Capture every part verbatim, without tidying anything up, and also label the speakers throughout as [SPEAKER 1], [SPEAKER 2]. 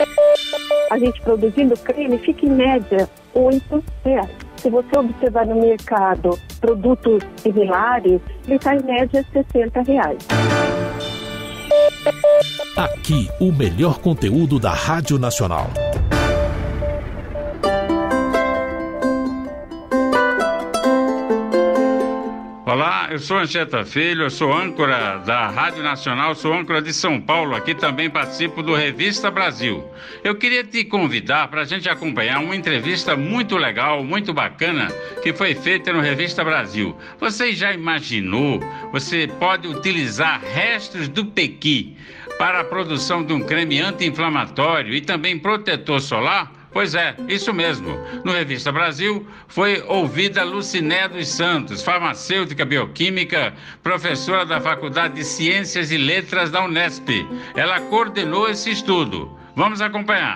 [SPEAKER 1] A gente produzindo creme fica em média oito reais. Se você observar no mercado produtos similares, ele está em média sessenta reais.
[SPEAKER 2] Aqui, o melhor conteúdo da Rádio Nacional.
[SPEAKER 3] Olá, eu sou Anchieta Filho, eu sou âncora da Rádio Nacional, sou âncora de São Paulo, aqui também participo do Revista Brasil. Eu queria te convidar para a gente acompanhar uma entrevista muito legal, muito bacana, que foi feita no Revista Brasil. Você já imaginou, você pode utilizar restos do pequi para a produção de um creme anti-inflamatório e também protetor solar? Pois é, isso mesmo. No Revista Brasil foi ouvida Luciné dos Santos, farmacêutica bioquímica, professora da Faculdade de Ciências e Letras da Unesp. Ela coordenou esse estudo. Vamos acompanhar.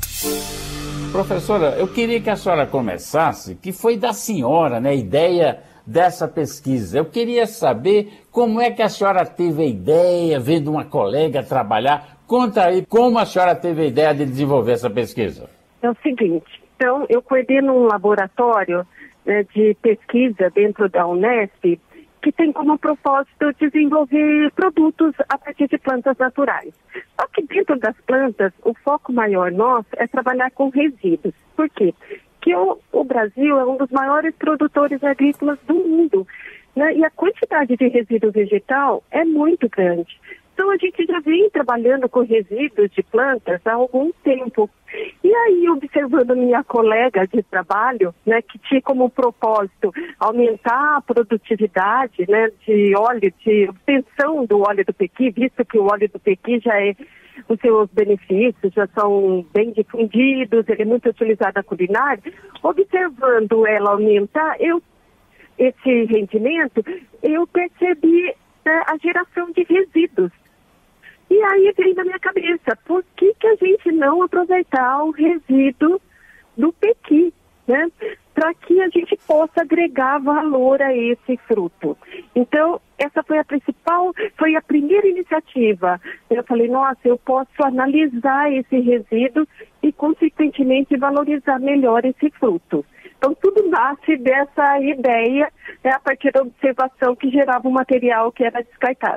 [SPEAKER 4] Professora, eu queria que a senhora começasse, que foi da senhora, né, a ideia dessa pesquisa. Eu queria saber como é que a senhora teve a ideia, vendo uma colega trabalhar. Conta aí como a senhora teve a ideia de desenvolver essa pesquisa.
[SPEAKER 1] É o seguinte, então eu coordeno um laboratório, né, de pesquisa dentro da Unesp que tem como propósito desenvolver produtos a partir de plantas naturais. Só que dentro das plantas, o foco maior nosso é trabalhar com resíduos. Por quê? Porque o, o Brasil é um dos maiores produtores agrícolas do mundo, né, e a quantidade de resíduo vegetal é muito grande. Então, a gente já vem trabalhando com resíduos de plantas há algum tempo. E aí, observando minha colega de trabalho, né, que tinha como propósito aumentar a produtividade, né, de óleo, de obtenção do óleo do pequi, visto que o óleo do pequi já é, os seus benefícios já são bem difundidos, ele é muito utilizado na culinária. Observando ela aumentar eu, esse rendimento, eu percebi, né, a geração de resíduos. E aí veio na minha cabeça, por que que a gente não aproveitar o resíduo do pequi, né? Para que a gente possa agregar valor a esse fruto. Então, essa foi a principal, foi a primeira iniciativa. Eu falei, nossa, eu posso analisar esse resíduo e, consequentemente, valorizar melhor esse fruto. Então, tudo nasce dessa ideia, né, a partir da observação que gerava um material que era descartado.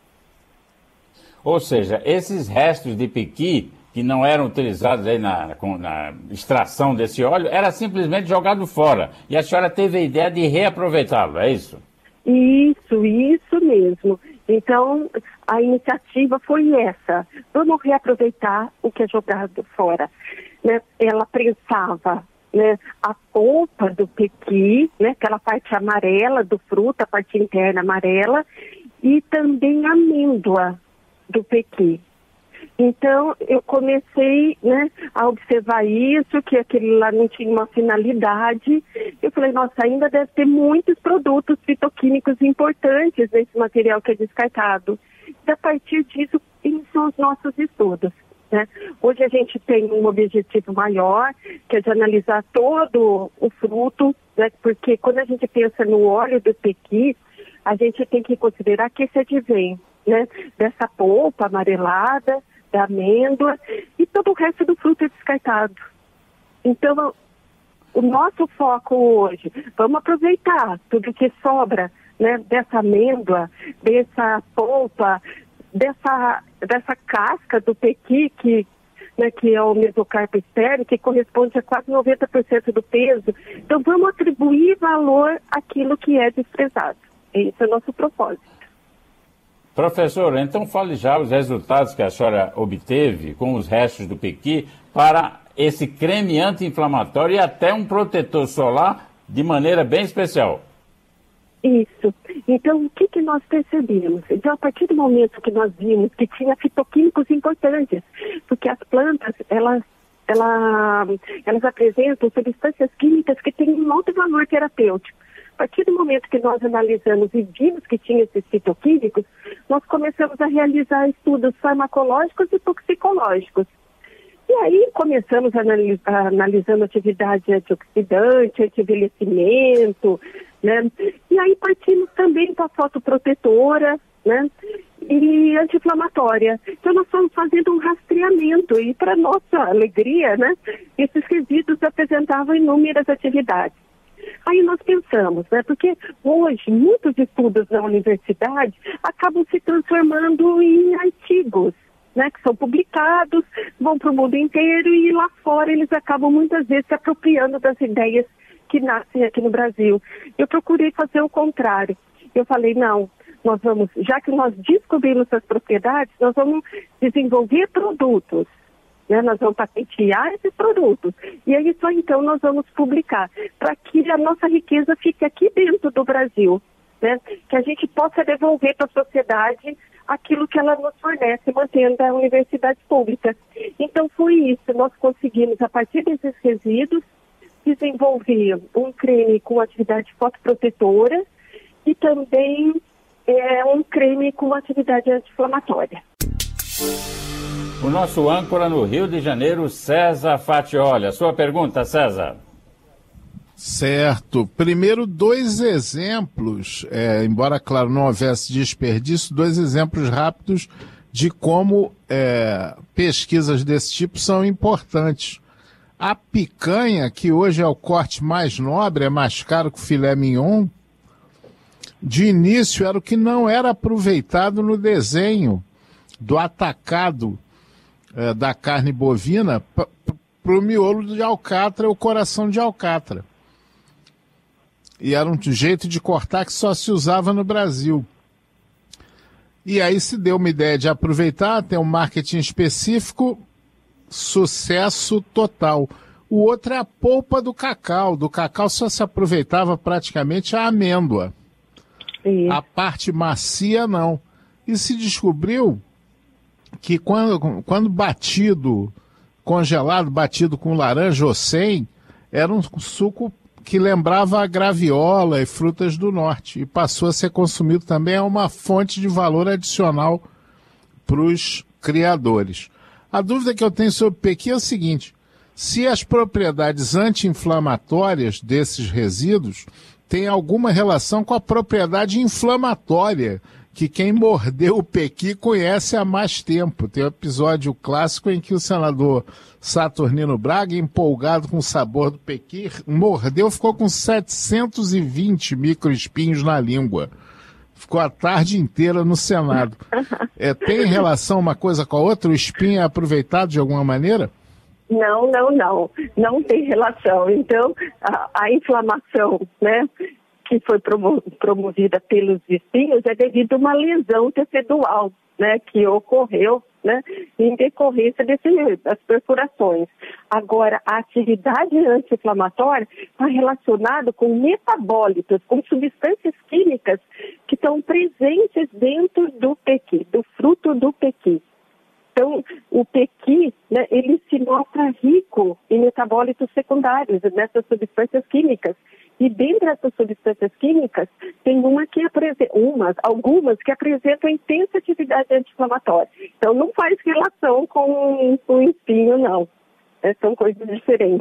[SPEAKER 4] Ou seja, esses restos de pequi, que não eram utilizados aí na, na extração desse óleo, era simplesmente jogado fora. E a senhora teve a ideia de reaproveitá-lo, é isso?
[SPEAKER 1] Isso, isso mesmo. Então, a iniciativa foi essa. Vamos reaproveitar o que é jogado fora. Né? Ela prensava, né, a polpa do pequi, né, aquela parte amarela do fruto, a parte interna amarela, e também a amêndoa do pequi. Então, eu comecei, né, a observar isso, que aquele lá não tinha uma finalidade. Eu falei, nossa, ainda deve ter muitos produtos fitoquímicos importantes nesse material que é descartado. E a partir disso, iniciam os nossos estudos, né? Hoje a gente tem um objetivo maior, que é de analisar todo o fruto, né, porque quando a gente pensa no óleo do pequi, a gente tem que considerar que esse advém, né, dessa polpa amarelada, da amêndoa, e todo o resto do fruto é descartado. Então, o nosso foco hoje, vamos aproveitar tudo que sobra, né, dessa amêndoa, dessa polpa, dessa, dessa casca do pequi, que, né, que é o mesocarpo externo, que corresponde a quase noventa por cento do peso. Então, vamos atribuir valor àquilo que é desprezado. Esse é o nosso propósito.
[SPEAKER 4] Professora, então fale já os resultados que a senhora obteve com os restos do pequi para esse creme anti-inflamatório e até um protetor solar de maneira bem especial.
[SPEAKER 1] Isso. Então, o que, que nós percebemos? Então, a partir do momento que nós vimos que tinha fitoquímicos importantes, porque as plantas, elas, elas, elas apresentam substâncias químicas que têm um alto valor terapêutico. A partir do momento que nós analisamos e vimos que tinha esses fitoquímicos, nós começamos a realizar estudos farmacológicos e toxicológicos. E aí começamos a analisar, analisando atividade antioxidante, anti-envelhecimento, né? E aí partimos também para a fotoprotetora, né? E anti-inflamatória. Então nós estamos fazendo um rastreamento e, para nossa alegria, né, esses resíduos apresentavam inúmeras atividades. Aí nós pensamos, né, porque hoje muitos estudos na universidade acabam se transformando em artigos, né, que são publicados, vão para o mundo inteiro e lá fora eles acabam muitas vezes se apropriando das ideias que nascem aqui no Brasil. Eu procurei fazer o contrário. Eu falei, não, nós vamos, já que nós descobrimos as propriedades, nós vamos desenvolver produtos, né? Nós vamos patentear esses produtos. E aí só então nós vamos publicar, para que a nossa riqueza fique aqui dentro do Brasil, né? Que a gente possa devolver para a sociedade aquilo que ela nos fornece, mantendo a universidade pública. Então foi isso, nós conseguimos, a partir desses resíduos, desenvolver um creme com atividade fotoprotetora e também é, um creme com atividade anti-inflamatória.
[SPEAKER 4] O nosso âncora no Rio de Janeiro, César Fatioli. A sua pergunta, César.
[SPEAKER 5] Certo. Primeiro, dois exemplos, é, embora, claro, não houvesse desperdício, dois exemplos rápidos de como é, pesquisas desse tipo são importantes. A picanha, que hoje é o corte mais nobre, é mais caro que o filé mignon, de início era o que não era aproveitado no desenho do atacado é, da carne bovina para o miolo de alcatra, o coração de alcatra. E era um jeito de cortar que só se usava no Brasil. E aí se deu uma ideia de aproveitar, tem um marketing específico, sucesso total. O outro é a polpa do cacau. Do cacau só se aproveitava praticamente a amêndoa. Sim. A parte macia não. E se descobriu que quando, quando batido, congelado, batido com laranja ou sem, era um suco que lembrava a graviola e frutas do norte. E passou a ser consumido também, é uma fonte de valor adicional para os criadores. A dúvida que eu tenho sobre o pequi é o seguinte: se as propriedades anti-inflamatórias desses resíduos têm alguma relação com a propriedade inflamatória, que quem mordeu o pequi conhece há mais tempo. Tem um episódio clássico em que o senador Saturnino Braga, empolgado com o sabor do pequi, mordeu, ficou com setecentos e vinte microespinhos na língua. Ficou a tarde inteira no Senado. É, tem relação uma coisa com a outra? O espinho é aproveitado de alguma maneira?
[SPEAKER 1] Não, não, não. Não tem relação. Então, a, a inflamação, né, que foi promo, promovida pelos espinhos é devido a uma lesão tecidual, né, que ocorreu, né, em decorrência desse, das perfurações. Agora, a atividade anti-inflamatória está relacionada com metabólitos, com substâncias químicas que estão presentes dentro do pequi, do fruto do pequi. Então, o pequi, né, ele se mostra rico em metabólitos secundários, nessas substâncias químicas. E dentro dessas substâncias químicas, tem uma que apresenta, umas, algumas que apresentam intensa atividade anti-inflamatória. Então, não faz relação com o espinho, não. É, são coisas diferentes.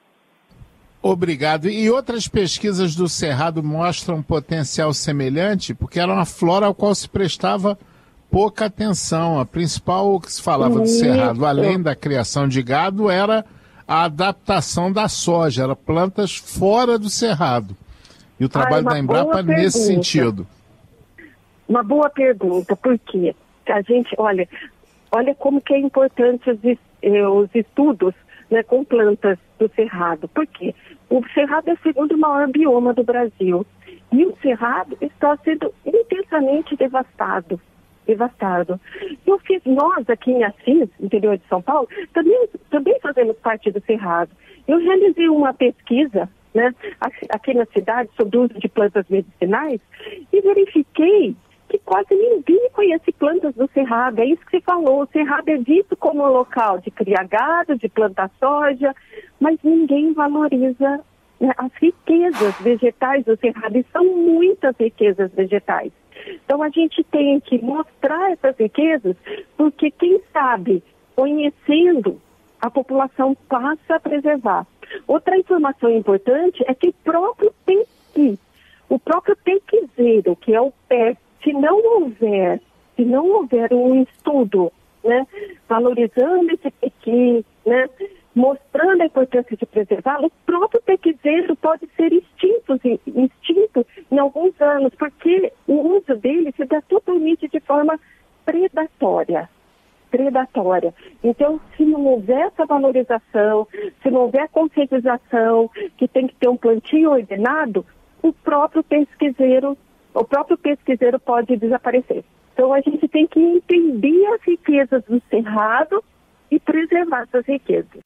[SPEAKER 5] Obrigado. E outras pesquisas do Cerrado mostram um potencial semelhante, porque era uma flora ao qual se prestava pouca atenção. A principal que se falava do Cerrado, além da criação de gado, era a adaptação da soja, era plantas fora do Cerrado. E o trabalho ah, da Embrapa nesse sentido.
[SPEAKER 1] Uma boa pergunta, por quê? A gente, olha, olha como que é importante os, os estudos, né, com plantas do Cerrado. Por quê? O Cerrado é o segundo maior bioma do Brasil. E o Cerrado está sendo intensamente devastado. devastado. Eu fiz, nós aqui em Assis, interior de São Paulo, também, também fazemos parte do Cerrado. Eu realizei uma pesquisa, né, aqui na cidade sobre o uso de plantas medicinais e verifiquei que quase ninguém conhece plantas do Cerrado. É isso que você falou, o Cerrado é visto como um local de criar gado, de plantar soja, mas ninguém valoriza, né, as riquezas vegetais do Cerrado, e são muitas riquezas vegetais. Então, a gente tem que mostrar essas riquezas, porque quem sabe, conhecendo, a população passa a preservar. Outra informação importante é que o próprio pequi, o próprio pequizeiro, que é o pé se não houver, se não houver um estudo, né, valorizando esse pequi, né, mostrando a importância de preservá-lo, o próprio pequizeiro pode ser extinto, extinto em alguns anos, porque o uso dele se dá totalmente de forma predatória. predatória. Então, se não houver essa valorização, se não houver conscientização, que tem que ter um plantio ordenado, o próprio pesquiseiro, o próprio pesquiseiro pode desaparecer. Então, a gente tem que entender as riquezas do cerrado e preservar essas riquezas.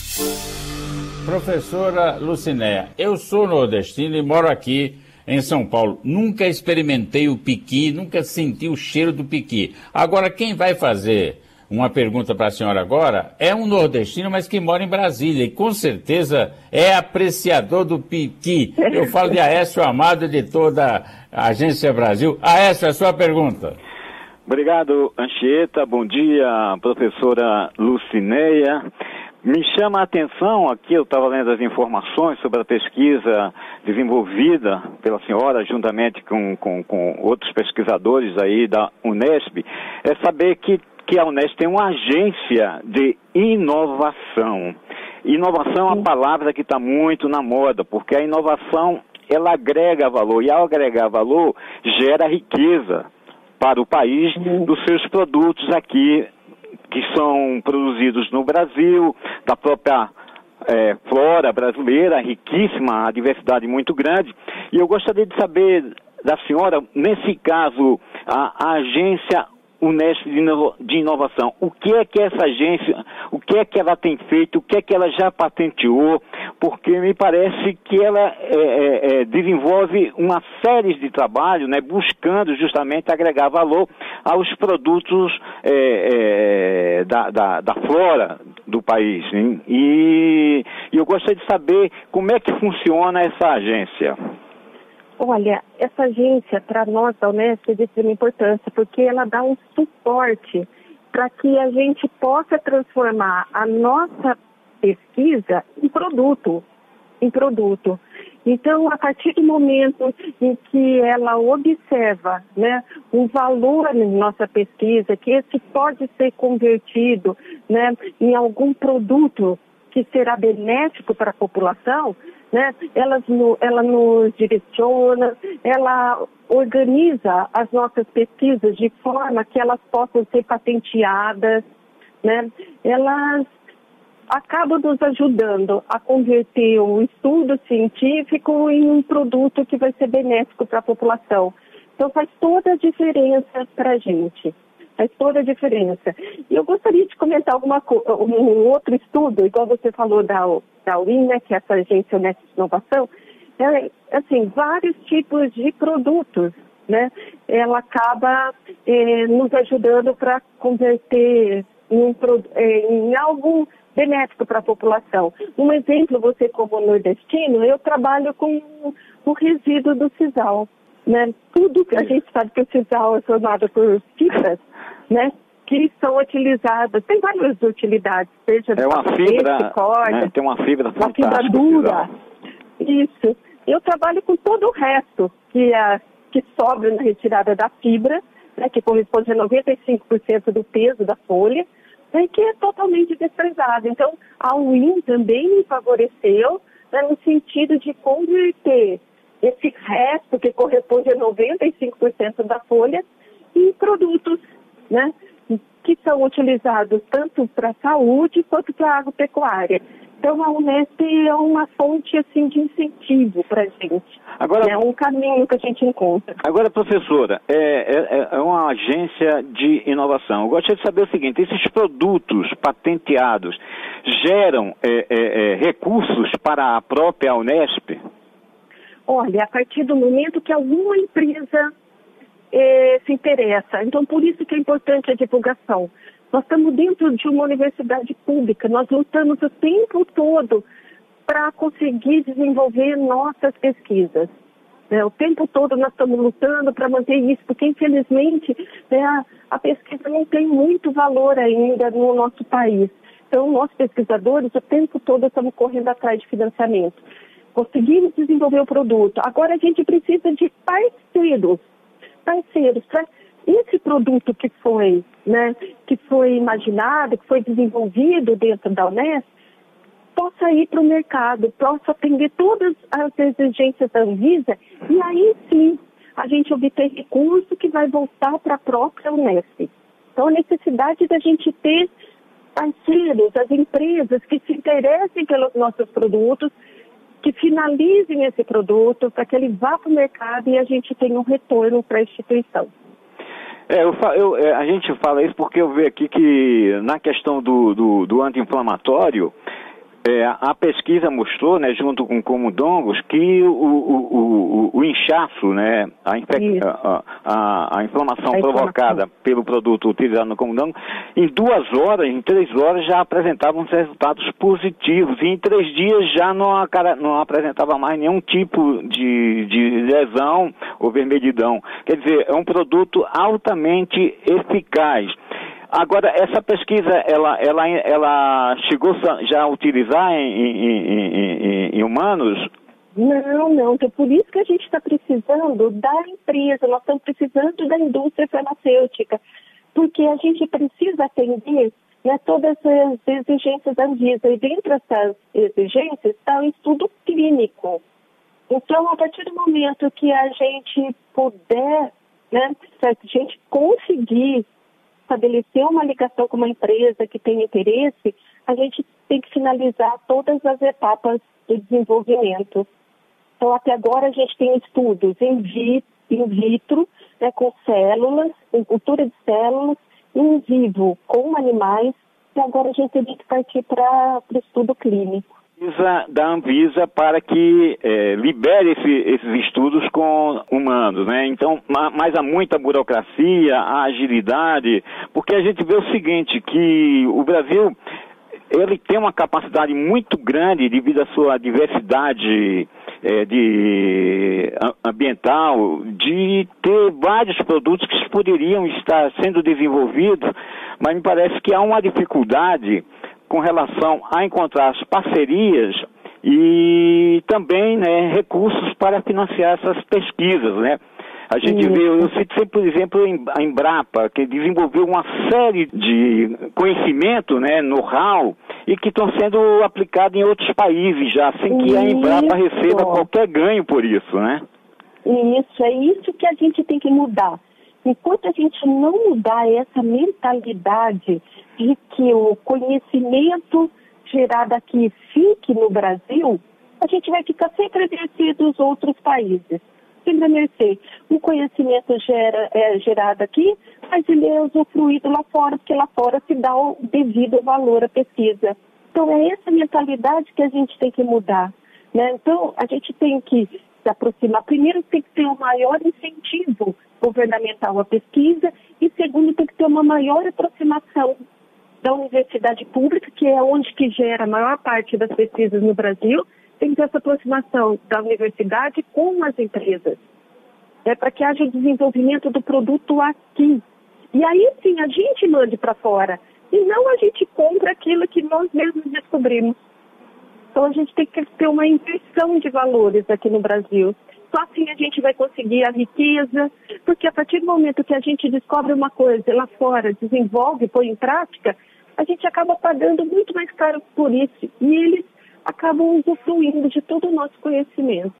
[SPEAKER 4] Professora Lucinéia, eu sou nordestino e moro aqui em São Paulo. Nunca experimentei o piqui, nunca senti o cheiro do piqui. Agora, quem vai fazer uma pergunta para a senhora agora é um nordestino, mas que mora em Brasília e com certeza é apreciador do piqui. Eu falo de Aécio Amado, editor da Agência Brasil. Aécio, a sua pergunta.
[SPEAKER 6] Obrigado, Anchieta. Bom dia, professora Lucinéia. Me chama a atenção, aqui eu estava lendo as informações sobre a pesquisa desenvolvida pela senhora, juntamente com, com, com outros pesquisadores aí da Unesp, é saber que, que a Unesp tem uma agência de inovação. Inovação é uma palavra que está muito na moda, porque a inovação, ela agrega valor, e ao agregar valor, gera riqueza para o país dos seus produtos aqui, que são produzidos no Brasil, da própria é, flora brasileira, riquíssima, a diversidade muito grande. E eu gostaria de saber da senhora, nesse caso, a, a agência Unesp de Inovação, o que é que essa agência, o que é que ela tem feito, o que é que ela já patenteou, porque me parece que ela é, é, é, desenvolve uma série de trabalhos, né, buscando justamente agregar valor aos produtos é, é, da, da, da flora do país. Hein? E, e eu gostaria de saber como é que funciona essa agência.
[SPEAKER 1] Olha, essa agência, para nós da Unesp, é de extrema importância, porque ela dá um suporte para que a gente possa transformar a nossa pesquisa em produto, em produto. Então, a partir do momento em que ela observa, né, um valor em nossa pesquisa, que esse pode ser convertido, né, em algum produto que será benéfico para a população, né, ela, ela nos direciona, ela organiza as nossas pesquisas de forma que elas possam ser patenteadas, né, elas acabam nos ajudando a converter um estudo científico em um produto que vai ser benéfico para a população. Então faz toda a diferença para a gente. Faz toda a diferença. E eu gostaria de comentar alguma um outro estudo, igual você falou da, da U I N, né, que é essa agência Unesp de Inovação, é, assim, vários tipos de produtos, né? Ela acaba é, nos ajudando para converter em, em algo benéfico para a população. Um exemplo, você como nordestino, eu trabalho com o resíduo do sisal, né? Tudo que a gente sabe que o sisal é formado por fibras, né, que são utilizadas, tem várias utilidades, seja
[SPEAKER 6] é uma fibra, corda, né, tem uma fibra
[SPEAKER 1] uma fibra dura. Isso. Eu trabalho com todo o resto que, é, que sobra na retirada da fibra, né, que corresponde a noventa e cinco por cento do peso da folha, né, que é totalmente desprezado. Então, a U I N também me favoreceu, né, no sentido de converter esse resto, que corresponde a noventa e cinco por cento da folha, em produtos, né, que são utilizados tanto para a saúde quanto para a agropecuária. Então, a Unesp é uma fonte assim, de incentivo para a gente. Agora, é um caminho que a gente encontra.
[SPEAKER 6] Agora, professora, é, é, é uma agência de inovação. Eu gostaria de saber o seguinte, esses produtos patenteados geram é, é, é, recursos para a própria Unesp?
[SPEAKER 1] Olha, a partir do momento que alguma empresa eh, se interessa. Então, por isso que é importante a divulgação. Nós estamos dentro de uma universidade pública, nós lutamos o tempo todo para conseguir desenvolver nossas pesquisas. É, o tempo todo nós estamos lutando para manter isso, porque infelizmente né, a, a pesquisa não tem muito valor ainda no nosso país. Então, nós pesquisadores, o tempo todo estamos correndo atrás de financiamento. Conseguimos desenvolver o produto. Agora a gente precisa de parceiros, parceiros, para esse produto que foi, né, que foi imaginado, que foi desenvolvido dentro da Unesp, possa ir para o mercado, possa atender todas as exigências da Anvisa, e aí sim a gente obter recurso que vai voltar para a própria Unesp. Então, a necessidade da gente ter parceiros, as empresas que se interessem pelos nossos produtos, que finalizem esse produto para que ele vá para o mercado e a gente tenha um retorno para a instituição.
[SPEAKER 6] É, eu, eu, a gente fala isso porque eu vejo aqui que na questão do, do, do anti-inflamatório, É, a pesquisa mostrou, né, junto com camundongos, que o, o, o, o inchaço, né, a, infec... a, a, a inflamação a provocada inflamação. pelo produto utilizado no camundongo, em duas horas, em três horas já apresentavam resultados positivos, e em três dias já não, não apresentava mais nenhum tipo de, de lesão ou vermelhidão. Quer dizer, é um produto altamente eficaz. Agora, essa pesquisa, ela, ela, ela chegou já a utilizar em, em, em, em humanos?
[SPEAKER 1] Não, não. Então, por isso que a gente está precisando da empresa, nós estamos precisando da indústria farmacêutica, porque a gente precisa atender, né, todas as exigências da Anvisa, e dentro dessas exigências está o estudo clínico. Então, a partir do momento que a gente puder, né, se a gente conseguir estabelecer uma ligação com uma empresa que tem interesse, a gente tem que finalizar todas as etapas do desenvolvimento. Então, até agora, a gente tem estudos em, vi, in vitro, né, com células, em cultura de células, in vivo, com animais, e agora a gente tem que partir para o estudo clínico.
[SPEAKER 6] Da Anvisa para que é, libere esse, esses estudos com humanos, né? Então, mas há muita burocracia, há agilidade, porque a gente vê o seguinte, que o Brasil, ele tem uma capacidade muito grande devido à sua diversidade é, de, ambiental, de ter vários produtos que poderiam estar sendo desenvolvidos, mas me parece que há uma dificuldade com relação a encontrar as parcerias e também, né, recursos para financiar essas pesquisas, né? A gente vê, eu cito sempre, por exemplo, a Embrapa, que desenvolveu uma série de conhecimento, né, know-how, e que estão sendo aplicados em outros países já, sem que a Embrapa receba qualquer ganho por isso, né?
[SPEAKER 1] Isso, é isso que a gente tem que mudar. Enquanto a gente não mudar essa mentalidade de que o conhecimento gerado aqui fique no Brasil, a gente vai ficar sempre a mercê dos outros países. Sempre a mercê. O conhecimento gera, é gerado aqui, mas ele é usufruído lá fora, porque lá fora se dá o devido valor à pesquisa. Então, é essa mentalidade que a gente tem que mudar, né? Então, a gente tem que se aproximar. Primeiro, tem que ter um maior incentivo governamental à pesquisa, e segundo, tem que ter uma maior aproximação da universidade pública, que é onde que gera a maior parte das pesquisas no Brasil. Tem que ter essa aproximação da universidade com as empresas, né, para que haja o desenvolvimento do produto aqui. E aí sim a gente mande para fora, e não a gente compra aquilo que nós mesmos descobrimos. Então a gente tem que ter uma inversão de valores aqui no Brasil. Só assim a gente vai conseguir a riqueza, porque a partir do momento que a gente descobre uma coisa lá fora, desenvolve, põe em prática, a gente acaba pagando muito mais caro por isso. E eles acabam usufruindo de todo o nosso conhecimento.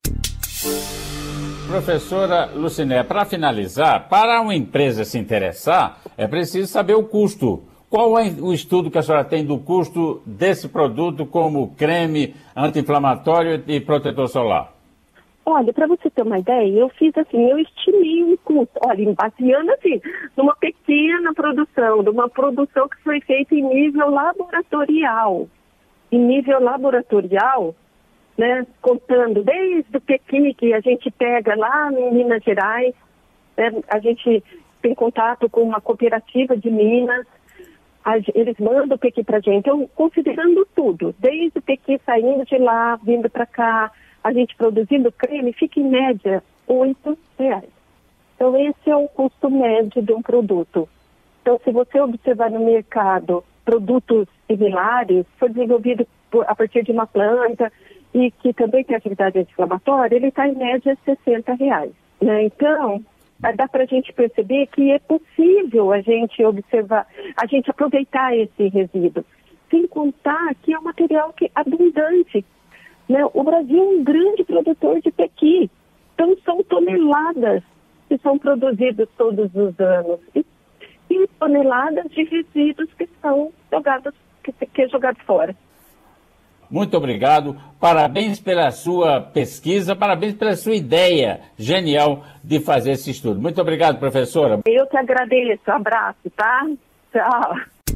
[SPEAKER 4] Professora Lucinéia, para finalizar, para uma empresa se interessar, é preciso saber o custo. Qual é o estudo que a senhora tem do custo desse produto como creme anti-inflamatório e protetor solar?
[SPEAKER 1] Olha, para você ter uma ideia, eu fiz assim, eu estimei um custo, olha, baseando assim, numa pequena produção, numa produção que foi feita em nível laboratorial. Em nível laboratorial, né, contando desde o pequi que a gente pega lá em Minas Gerais, né, a gente tem contato com uma cooperativa de Minas, a, eles mandam o pequi para a gente, então, considerando tudo, desde o pequi saindo de lá, vindo para cá, a gente produzindo creme, fica em média oito reais. Então, esse é o custo médio de um produto. Então, se você observar no mercado produtos similares, foi desenvolvido por, a partir de uma planta e que também tem atividade anti-inflamatória, ele está em média sessenta reais. Né? Então, dá para a gente perceber que é possível a gente observar, a gente aproveitar esse resíduo. Sem contar que é um material que é abundante, né? O Brasil é um grande produtor de pequi, então são toneladas que são produzidas todos os anos e, e toneladas de resíduos que são jogados, que, que é jogado fora.
[SPEAKER 4] Muito obrigado, parabéns pela sua pesquisa, parabéns pela sua ideia genial de fazer esse estudo. Muito obrigado, professora.
[SPEAKER 1] Eu que agradeço, abraço, tá? Tchau.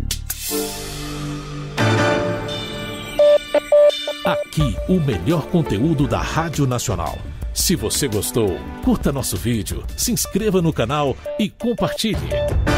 [SPEAKER 2] Aqui, o melhor conteúdo da Rádio Nacional. Se você gostou, curta nosso vídeo, se inscreva no canal e compartilhe.